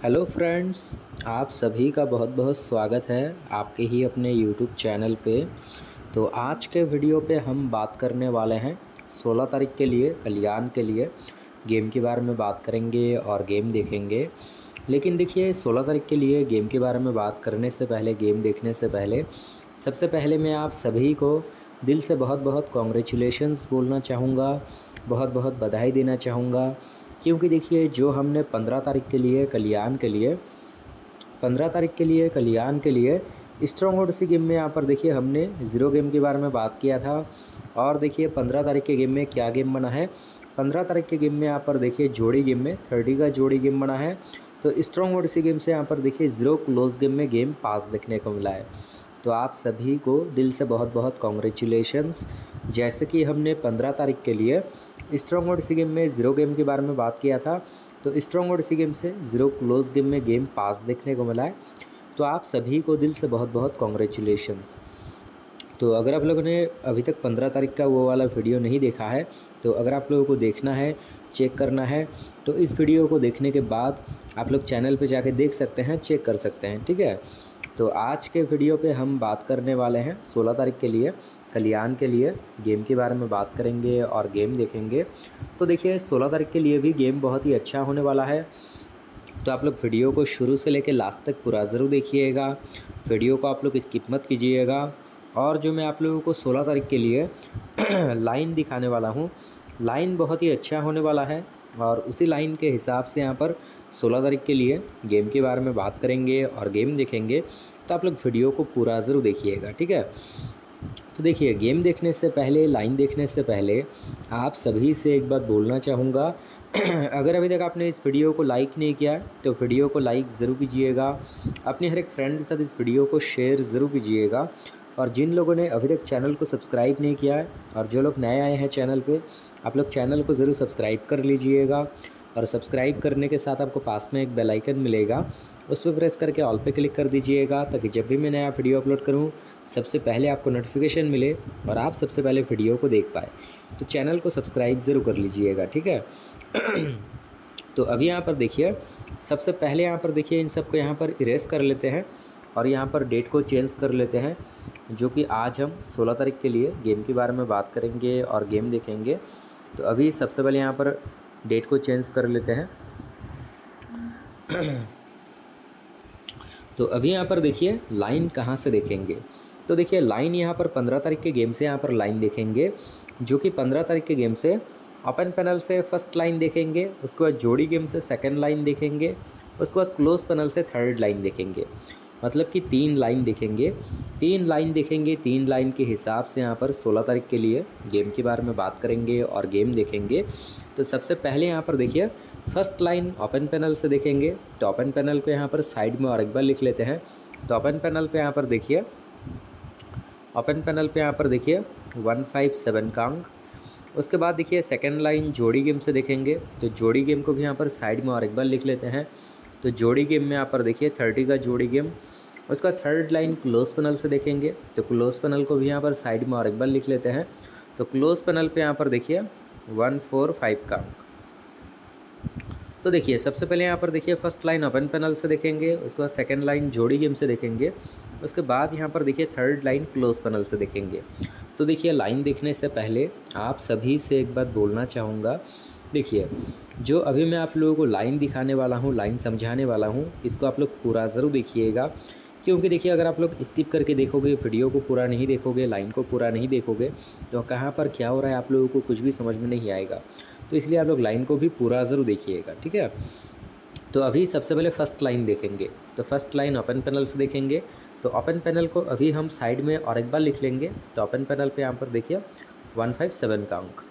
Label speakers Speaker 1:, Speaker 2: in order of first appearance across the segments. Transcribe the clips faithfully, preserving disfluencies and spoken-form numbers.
Speaker 1: Hello friends, आप सभी का बहुत बहुत स्वागत है आपके ही अपने यूट्यूब चैनल पे। तो आज के वीडियो पे हम बात करने वाले हैं सोलह तारीख के लिए कल्याण के लिए गेम के बारे में बात करेंगे और गेम देखेंगे। लेकिन देखिए, सोलह तारीख के लिए गेम के बारे में बात करने से पहले, गेम देखने से पहले, सबसे पहले मैं आप सभी को दिल से बहुत बहुत कॉन्ग्रेचुलेशंस बोलना चाहूँगा, बहुत बहुत बधाई देना चाहूँगा। क्योंकि देखिए, जो हमने पंद्रह तारीख के लिए कल्याण के लिए पंद्रह तारीख के लिए कल्याण के लिए स्ट्रॉन्ग होल्ड सी गेम में यहाँ पर देखिए हमने ज़ीरो गेम के बारे में बात किया था। और देखिए पंद्रह तारीख के गेम में क्या गेम बना है। पंद्रह तारीख के गेम में यहाँ पर देखिए जोड़ी गेम में थर्टी का जोड़ी गेम बना है। तो स्ट्रॉन्ग होल्ड सी गेम से यहाँ पर देखिए ज़ीरो क्लोज गेम में गेम पास देखने को मिला है। तो आप सभी को दिल से बहुत बहुत कॉन्ग्रेचुलेशंस। जैसे कि हमने पंद्रह तारीख के लिए स्ट्रॉन्ग होल्ड सी गेम में ज़ीरो गेम के बारे में बात किया था, तो स्ट्रॉन्ग होल्ड सी गेम से ज़ीरो क्लोज गेम में गेम पास देखने को मिला है। तो आप सभी को दिल से बहुत बहुत कॉन्ग्रेचुलेशंस। तो अगर आप लोगों ने अभी तक पंद्रह तारीख का वो वाला वीडियो नहीं देखा है, तो अगर आप लोगों को देखना है, चेक करना है, तो इस वीडियो को देखने के बाद आप लोग चैनल पे जाके देख सकते हैं, चेक कर सकते हैं, ठीक है। तो आज के वीडियो पे हम बात करने वाले हैं सोलह तारीख के लिए कल्याण के लिए गेम के बारे में बात करेंगे और गेम देखेंगे। तो देखिए, सोलह तारीख के लिए भी गेम बहुत ही अच्छा होने वाला है। तो आप लोग वीडियो को शुरू से लेकर लास्ट तक पूरा ज़रूर देखिएगा। वीडियो को आप लोग स्किप मत कीजिएगा। और जो मैं आप लोगों को सोलह तारीख के लिए लाइन दिखाने वाला हूँ, लाइन बहुत ही अच्छा होने वाला है। और उसी लाइन के हिसाब से यहाँ पर सोलह तारीख के लिए गेम के बारे में बात करेंगे और गेम देखेंगे। तो आप लोग वीडियो को पूरा ज़रूर देखिएगा, ठीक है। तो देखिए, गेम देखने से पहले, लाइन देखने से पहले आप सभी से एक बात बोलना चाहूँगा। अगर अभी तक आपने इस वीडियो को लाइक नहीं किया तो वीडियो को लाइक ज़रूर कीजिएगा। अपने हर एक फ्रेंड के साथ इस वीडियो को शेयर ज़रूर कीजिएगा। और जिन लोगों ने अभी तक चैनल को सब्सक्राइब नहीं किया है और जो लोग नए आए हैं चैनल पे, आप लोग चैनल को ज़रूर सब्सक्राइब कर लीजिएगा। और सब्सक्राइब करने के साथ आपको पास में एक बेल आइकन मिलेगा, उस पर प्रेस करके ऑल पे क्लिक कर दीजिएगा, ताकि जब भी मैं नया वीडियो अपलोड करूँ सबसे पहले आपको नोटिफिकेशन मिले और आप सबसे पहले वीडियो को देख पाए। तो चैनल को सब्सक्राइब ज़रूर कर लीजिएगा, ठीक है। तो अभी यहाँ पर देखिए, सबसे पहले यहाँ पर देखिए इन सबको यहाँ पर इरेज कर लेते हैं और यहाँ पर डेट को चेंज कर लेते हैं, जो कि आज हम सोलह तारीख के लिए गेम के बारे में बात करेंगे और गेम देखेंगे। तो अभी सबसे पहले यहाँ पर डेट को चेंज कर लेते हैं। तो अभी यहाँ पर देखिए लाइन कहाँ से देखेंगे। तो देखिए, लाइन यहाँ पर पंद्रह तारीख के गेम से यहाँ पर लाइन देखेंगे, जो कि पंद्रह तारीख के गेम से ओपन पैनल से फर्स्ट लाइन देखेंगे, उसके बाद जोड़ी गेम से सेकंड लाइन देखेंगे, उसके बाद क्लोज पैनल से थर्ड लाइन देखेंगे। मतलब कि तीन लाइन देखेंगे तीन लाइन देखेंगे तीन लाइन के हिसाब से यहाँ पर सोलह तारीख के लिए गेम के बारे में बात करेंगे और गेम देखेंगे। तो सबसे पहले यहाँ पर देखिए फर्स्ट लाइन ओपन पैनल से देखेंगे। तो ओपन पैनल को यहाँ पर साइड में और एक बार लिख लेते हैं। तो ओपन पैनल पे यहाँ पर देखिए ओपन पैनल पे यहाँ पर देखिए वन फाइव सेवन का अंक। उसके बाद देखिए सेकंड लाइन जोड़ी गेम से देखेंगे। तो जोड़ी गेम को भी यहाँ पर साइड में और एक बार लिख लेते हैं। तो जोड़ी गेम में यहाँ पर देखिए थर्टी का जोड़ी गेम। उसका थर्ड लाइन क्लोज पैनल से देखेंगे। तो क्लोज पैनल को भी यहाँ पर साइड में और एक बार लिख लेते हैं। तो क्लोज पैनल पे यहाँ पर देखिए वन फोर फाइव का अंक। तो देखिए, सबसे पहले यहाँ पर देखिए फर्स्ट लाइन ओपन पैनल से देखेंगे, उसके बाद सेकंड लाइन जोड़ी गेम से देखेंगे, उसके बाद यहाँ पर देखिए थर्ड लाइन क्लोज पैनल से देखेंगे। तो देखिए, लाइन देखने से पहले आप सभी से एक बात बोलना चाहूँगा। देखिए, जो अभी मैं आप लोगों को लाइन दिखाने वाला हूँ, लाइन समझाने वाला हूँ, इसको आप लोग पूरा ज़रूर देखिएगा। क्योंकि देखिए, अगर आप लोग स्किप करके देखोगे, वीडियो को पूरा नहीं देखोगे, लाइन को पूरा नहीं देखोगे, तो कहाँ पर क्या हो रहा है आप लोगों को कुछ भी समझ में नहीं आएगा। तो इसलिए आप लोग लाइन को भी पूरा ज़रूर देखिएगा, ठीक है। तो अभी सबसे पहले फर्स्ट लाइन देखेंगे। तो फर्स्ट लाइन ओपन पैनल से देखेंगे। तो ओपन पैनल को अभी हम साइड में और एक बार लिख लेंगे। तो ओपन पैनल पे यहाँ पर देखिए वन फाइव सेवन का अंक।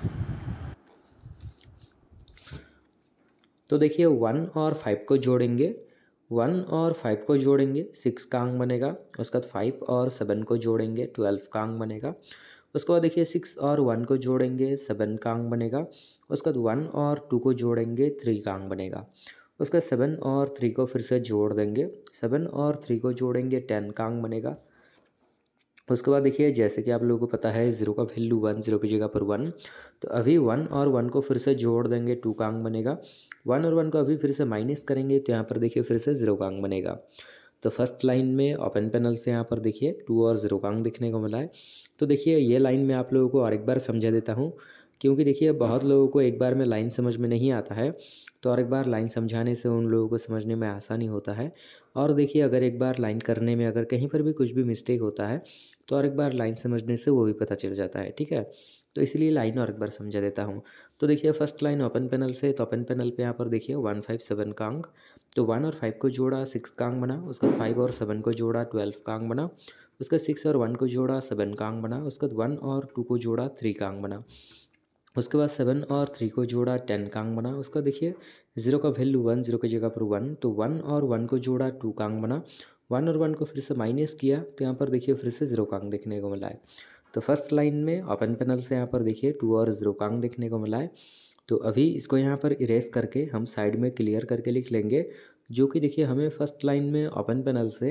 Speaker 1: तो देखिए, वन और फाइव को जोड़ेंगे, वन और फाइव को जोड़ेंगे, सिक्स का अंक बनेगा। उसके बाद फाइव और सेवन को जोड़ेंगे, ट्वेल्व का अंक बनेगा। उसके बाद देखिए सिक्स और वन को जोड़ेंगे, सेवन का अंक बनेगा। उसके बाद वन और टू को जोड़ेंगे, थ्री का अंक बनेगा। उसके बाद सेवन और थ्री को फिर से जोड़ देंगे, सेवन और थ्री को जोड़ेंगे, टेन का अंक बनेगा। उसके बाद देखिए, जैसे कि आप लोगों को पता है ज़ीरो का वैल्यू वन, ज़ीरो की जगह पर वन। तो अभी वन और वन को फिर से जोड़ देंगे, टू का अंक बनेगा। वन और वन को अभी फिर से माइनस करेंगे तो यहाँ पर देखिए फिर से ज़ीरो का अंक बनेगा। तो फर्स्ट लाइन में ओपन पैनल से यहाँ पर देखिए टू और ज़ीरो का अंक दिखने को मिला है। तो देखिए ये लाइन मैं आप लोगों को और एक बार समझा देता हूँ, क्योंकि देखिए बहुत लोगों को एक बार में लाइन समझ में नहीं आता है, तो और एक बार लाइन समझाने से उन लोगों को समझने में आसानी होता है। और देखिए अगर एक बार लाइन करने में अगर कहीं पर भी कुछ भी मिस्टेक होता है तो और एक बार लाइन समझने से वो भी पता चल जाता है, ठीक है। तो इसलिए लाइन और एक बार समझा देता हूँ। तो देखिए फर्स्ट लाइन ओपन पैनल से, तो ओपन पैनल पे यहाँ पर देखिए वन फाइव सेवन का अंक, तो वन और फाइव को जोड़ा सिक्स का अंक बना, उसका फाइव और सेवन को जोड़ा ट्वेल्व का अंक बना, उसका सिक्स और वन को जोड़ा सेवन का अंक बना, उसका वन और टू को जोड़ा थ्री का अंक बना, उसके बाद सेवन और थ्री को जोड़ा टेन का अंक बना। उसका देखिए जीरो का वैल्यू वन, जीरो की जगह पर वन, तो वन और वन को जोड़ा टू का अंक बना, वन और वन को फिर से माइनस किया तो यहाँ पर देखिए फिर से जीरो का अंक देखने को मिला है। तो फर्स्ट लाइन में ओपन पैनल से यहाँ पर देखिए टू और जीरो का अंक देखने को मिला है। तो अभी इसको यहाँ पर इरेज करके हम साइड में क्लियर करके लिख लेंगे, जो कि देखिए हमें फर्स्ट लाइन में ओपन पैनल से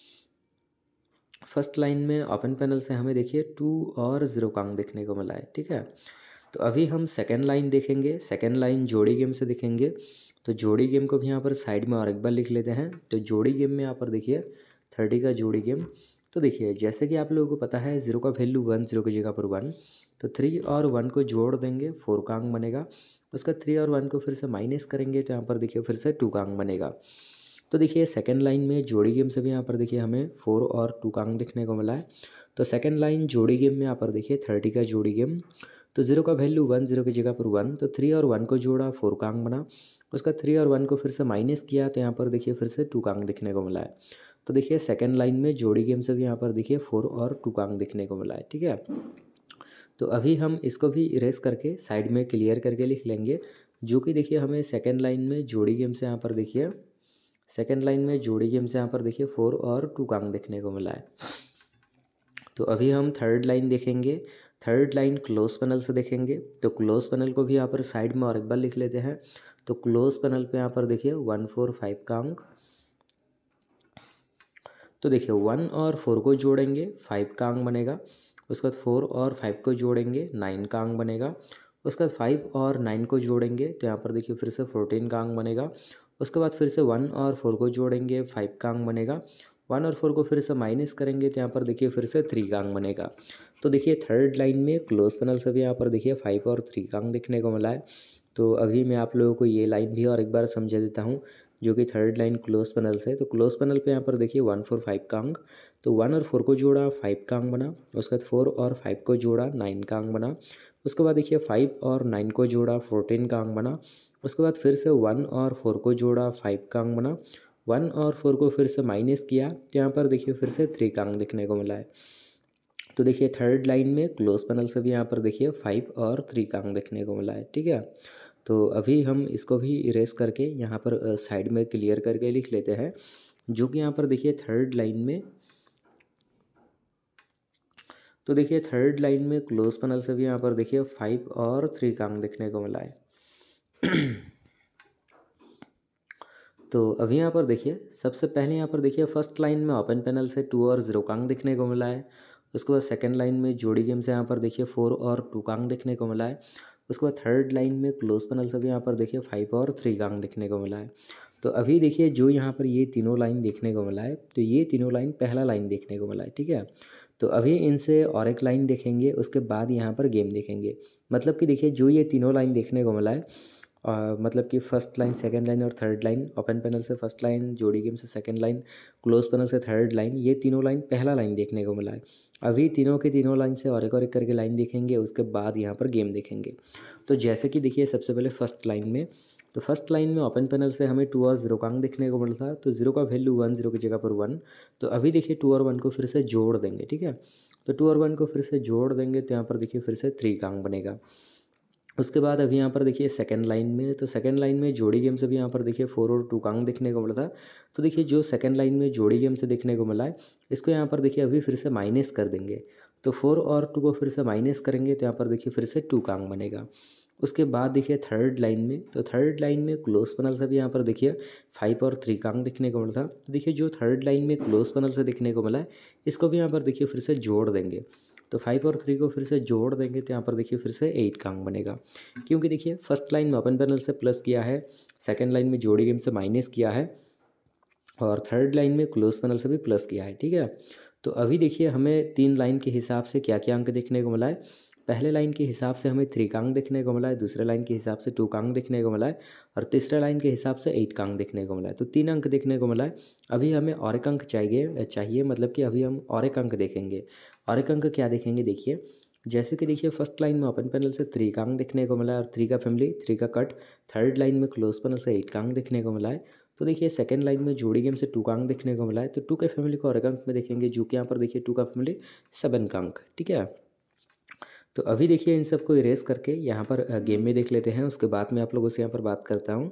Speaker 1: फर्स्ट लाइन में ओपन पैनल से हमें देखिए टू और ज़ीरो का अंक देखने को मिला है, ठीक है। तो अभी हम सेकेंड लाइन देखेंगे, सेकेंड लाइन जोड़ी गेम से देखेंगे। तो जोड़ी गेम को भी यहाँ पर साइड में और एक बार लिख लेते हैं। तो जोड़ी गेम में यहाँ पर देखिए थर्टी का जोड़ी गेम। तो देखिए जैसे कि आप लोगों को पता है ज़ीरो का वैल्यू वन, ज़ीरो की जगह पर वन, तो थ्री और वन को जोड़ देंगे, फोर का अंक बनेगा। उसका थ्री और वन को फिर से माइनस करेंगे तो यहाँ पर देखिए फिर से टू का अंक बनेगा। तो देखिए सेकेंड लाइन में जोड़ी गेम से भी यहाँ पर देखिए हमें फोर और टू का अंक देखने को मिला है। तो सेकेंड लाइन जोड़ी गेम में यहाँ पर देखिए थर्टी का जोड़ी गेम। तो जीरो का वैल्यू वन, जीरो की जगह पर वन, तो थ्री और वन को जोड़ा, फोर का अंक बना। उसका थ्री और वन को फिर से माइनस किया तो यहाँ पर देखिए फिर से टू का अंक देखने को मिला है। तो देखिए सेकेंड लाइन में जोड़ी गेम से भी यहाँ पर देखिए फोर और टू का अंक देखने को मिला है, ठीक है। तो अभी हम इसको भी इरेज करके साइड में क्लियर करके लिख लेंगे, जो कि देखिए हमें सेकेंड लाइन में जोड़ी गेम से यहाँ पर देखिए सेकेंड लाइन में जोड़ी गेम से यहाँ पर देखिए फोर और टू का अंक देखने को मिला है। तो अभी हम थर्ड लाइन देखेंगे। थर्ड लाइन क्लोज पैनल से देखेंगे। तो क्लोज पैनल को भी यहाँ पर साइड में और एक बार लिख लेते हैं। तो क्लोज पैनल पे यहाँ पर देखिए वन फोर फाइव का अंक। तो देखिए वन और फोर को जोड़ेंगे, फाइव का अंक बनेगा। उसके बाद फोर और फाइव को जोड़ेंगे, नाइन का अंक बनेगा। उसके बाद फाइव और नाइन को जोड़ेंगे तो यहाँ पर देखिए फिर से फोर्टीन का अंक बनेगा। उसके बाद फिर से वन और फोर को जोड़ेंगे, फाइव का अंक बनेगा। वन और फोर को फिर से माइनस करेंगे तो यहाँ पर देखिए फिर से थ्री का अंक बनेगा। तो देखिए थर्ड लाइन में क्लोज पैनल से भी यहाँ पर देखिए फाइव और थ्री का अंक देखने को मिला है। तो अभी मैं आप लोगों को ये लाइन भी और एक बार समझा देता हूँ, जो कि थर्ड लाइन क्लोज पैनल से। तो क्लोज पैनल पे यहाँ पर देखिए वन फोर फाइव का अंक। तो वन और फोर को जोड़ा, फाइव का अंक बना। उसके बाद फोर और फाइव को जोड़ा, नाइन का अंक बना। उसके बाद देखिए फाइव और नाइन को जोड़ा, फोर्टीन का अंक बना। उसके बाद फिर से वन और फोर को जोड़ा, फाइव का अंक बना। वन और फोर को फिर से माइनस किया तो यहाँ पर देखिए फिर से थ्री का अंक देखने को मिला है। तो देखिए थर्ड लाइन में क्लोज पैनल से भी यहाँ पर देखिए फाइव और थ्री का अंक देखने को मिला है, ठीक है। तो अभी हम इसको भी इरेज करके यहाँ पर साइड में क्लियर करके लिख लेते हैं, जो कि यहाँ पर देखिए थर्ड लाइन में तो देखिए थर्ड लाइन में क्लोज पैनल से भी यहाँ पर देखिए फाइव और थ्री का अंक देखने को मिला है। तो अभी यहाँ पर देखिए सबसे पहले यहाँ पर देखिए फर्स्ट लाइन में ओपन पैनल से टू और ज़ीरो का अंक देखने को मिला है। उसके बाद सेकंड लाइन में जोड़ी गेम से यहाँ पर देखिए फोर और टू का अंक देखने को मिला है। उसके बाद थर्ड लाइन में क्लोज पैनल से भी यहाँ पर देखिए फाइव और थ्री का अंक देखने को मिला है। तो अभी देखिए जो यहाँ पर ये तीनों लाइन देखने को मिला है, तो ये तीनों लाइन पहला लाइन देखने को मिला है, ठीक है। तो अभी इनसे और एक लाइन देखेंगे, उसके बाद यहाँ पर गेम देखेंगे। मतलब कि देखिए जो ये तीनों लाइन देखने को मिला है, Uh, मतलब कि फर्स्ट लाइन, सेकंड लाइन और थर्ड लाइन, ओपन पैनल से फर्स्ट लाइन, जोड़ी गेम से सेकंड लाइन, क्लोज पैनल से थर्ड लाइन, ये तीनों लाइन पहला लाइन देखने को मिला है। अभी तीनों के तीनों लाइन से और एक और एक करके लाइन देखेंगे, उसके बाद यहाँ पर गेम देखेंगे। तो जैसे कि देखिए सबसे पहले फर्स्ट लाइन में, तो फर्स्ट लाइन में ओपन पैनल से हमें टू और ज़ीरो का अंक देखने को मिलता है। तो ज़ीरो का वैल्यू वन, ज़ीरो की जगह पर वन। तो अभी देखिए टू और वन को फिर से जोड़ देंगे, ठीक है। तो टू और वन को फिर से जोड़ देंगे तो यहाँ पर देखिए फिर से थ्री का अंक बनेगा। उसके बाद अभी यहाँ पर देखिए सेकंड लाइन में, तो सेकंड लाइन में जोड़ी गेम से भी यहाँ पर देखिए फोर और टू का अंक देखने को मिला था। तो देखिए जो सेकंड लाइन में जोड़ी गेम से देखने को मिला है, इसको यहाँ पर देखिए अभी फिर से माइनस कर देंगे। तो फोर और टू को फिर से माइनस करेंगे तो यहाँ पर देखिए फिर से टू का अंक बनेगा। उसके बाद देखिए थर्ड लाइन में, तो थर्ड लाइन में क्लोज पैनल से भी यहाँ पर देखिए फाइव और थ्री का अंक देखने को मिला था। देखिए जो थर्ड लाइन में क्लोज पैनल से देखने को मिला है, इसको भी यहाँ पर देखिए फिर से जोड़ देंगे। तो फाइव और थ्री को फिर से जोड़ देंगे तो यहाँ पर देखिए फिर से एट का अंक बनेगा, क्योंकि देखिए फर्स्ट लाइन में ओपन पैनल से प्लस किया है, सेकेंड लाइन में जोड़ी गेम से माइनस किया है और थर्ड लाइन में क्लोज पैनल से भी प्लस किया है। ठीक है, तो अभी देखिए हमें तीन लाइन के हिसाब से क्या क्या अंक देखने को मिला है। पहले लाइन के हिसाब से हमें थ्री का अंक देखने को मिला है, दूसरे लाइन के हिसाब से टू का अंक देखने को मिला है और तीसरे लाइन के हिसाब से एट का अंक देखने को मिला है। तो तीन अंक देखने को मिला है। अभी हमें और एक अंक चाहिए चाहिए मतलब कि अभी हम और एक अंक देखेंगे। और एक अंक क्या देखेंगे, देखिए जैसे कि देखिए फर्स्ट लाइन में ओपन पैनल से थ्री का अंक देखने को मिला है और थ्री का फैमिली, थ्री का कट। थर्ड लाइन में क्लोज पैनल से एट का अंक देखने को मिला है। तो देखिए सेकंड लाइन में जोड़ी गेम से टू का अंक देखने को मिला है, तो टू के फैमिली को और एक अंक में देखेंगे, जो कि यहाँ पर देखिए टू का फैमिली सेवन का अंक। ठीक है, तो अभी देखिए इन सबको इरेज करके यहाँ पर गेम में देख लेते हैं, उसके बाद में आप लोगों से यहाँ पर बात करता हूँ।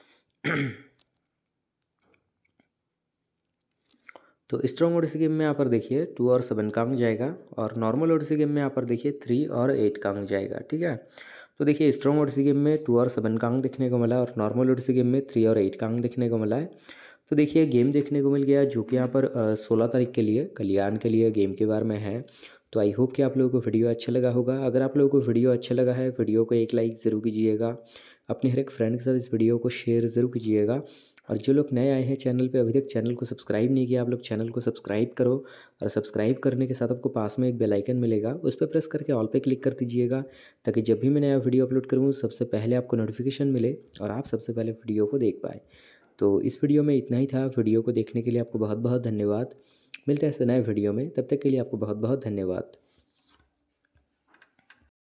Speaker 1: तो स्ट्रॉन्ग ओडिसी गेम में यहाँ पर देखिए टू और सेवन का अंक जाएगा और नॉर्मल ओडिसी गेम में यहाँ पर देखिए थ्री और एट का अंक जाएगा। ठीक है, तो देखिए स्ट्रॉन्ग ओडिसी गेम में टू और सेवन का अंक देखने को मिला और नॉर्मल ओडिसी गेम में थ्री और एट का अंक देखने को मिला है। तो देखिए गेम देखने को मिल गया जो कि यहाँ पर सोलह तारीख के लिए कल्याण के लिए गेम के बारे में है। तो आई होप कि आप लोगों को वीडियो अच्छा लगा होगा। अगर आप लोगों को वीडियो अच्छा लगा है, वीडियो को एक लाइक ज़रूर कीजिएगा, अपने हर एक फ्रेंड के साथ इस वीडियो को शेयर ज़रूर कीजिएगा। और जो लोग नए आए हैं चैनल पे, अभी तक चैनल को सब्सक्राइब नहीं किया, आप लोग चैनल को सब्सक्राइब करो और सब्सक्राइब करने के साथ आपको पास में एक बेल आइकन मिलेगा, उस पर प्रेस करके ऑल पे क्लिक कर दीजिएगा, ताकि जब भी मैं नया वीडियो अपलोड करूँ सबसे पहले आपको नोटिफिकेशन मिले और आप सबसे पहले वीडियो को देख पाए। तो इस वीडियो में इतना ही था। वीडियो को देखने के लिए आपको बहुत बहुत धन्यवाद। मिलते हैं ऐसे नए वीडियो में, तब तक के लिए आपको बहुत बहुत धन्यवाद।